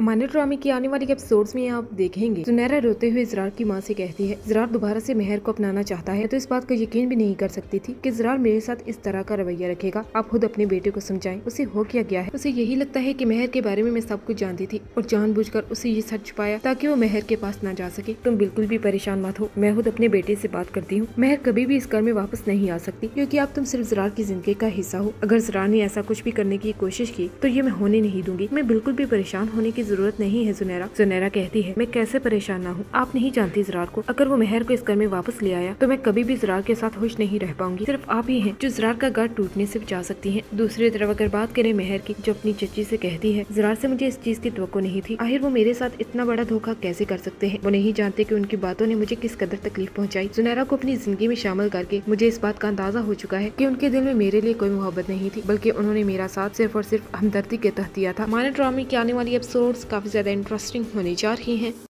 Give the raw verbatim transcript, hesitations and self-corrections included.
अमानत ड्रामे की आने वाली एपिसोड्स में आप देखेंगे सुनैरा रोते हुए इजरार की माँ से कहती है इजरार दोबारा से मेहर को अपनाना चाहता है तो इस बात को यकीन भी नहीं कर सकती थी कि इजरार मेरे साथ इस तरह का रवैया रखेगा। आप खुद अपने बेटे को समझाएं, उसे हो क्या गया है। उसे यही लगता है कि मेहर के बारे में मैं सब कुछ जानती थी और जानबूझकर उसे ये सच छुपाया ताकि वो मेहर के पास न जा सके। तुम बिल्कुल भी परेशान मत हो, मैं खुद अपने बेटे से बात करती हूँ। मेहर कभी भी इस घर में वापस नहीं आ सकती क्योंकि आप तुम सिर्फ इजरार की जिंदगी का हिस्सा हो। अगर इजरार ने ऐसा कुछ भी करने की कोशिश की तो ये मैं होने नहीं दूंगी। मैं बिल्कुल भी परेशान होने की जरूरत नहीं है सुनैरा। सुनैरा कहती है मैं कैसे परेशान ना हूँ, आप नहीं जानती इजरार को। अगर वो मेहर को इस घर में वापस ले आया तो मैं कभी भी इजरार के साथ खुश नहीं रह पाऊंगी। सिर्फ आप ही हैं जो इजरार का घर टूटने से बचा सकती हैं। दूसरी तरफ अगर बात करें मेहर की, जो अपनी चची से कहती है इजरार से मुझे इस चीज की तवक्को नहीं थी, आखिर वो मेरे साथ इतना बड़ा धोखा कैसे कर सकते हैं। वो नहीं जानते कि उनकी बातों ने मुझे किस कदर तकलीफ पहुंचाई। सुनैरा को अपनी जिंदगी में शामिल करके मुझे इस बात का अंदाजा हो चुका है कि उनके दिल में मेरे लिए कोई मोहब्बत नहीं थी, बल्कि उन्होंने मेरा साथ सिर्फ और सिर्फ हमदर्दी के तहत दिया था। अमानत ड्रामे की आने वाली एपिसोड्स काफी ज्यादा इंटरेस्टिंग होने जा रही हैं।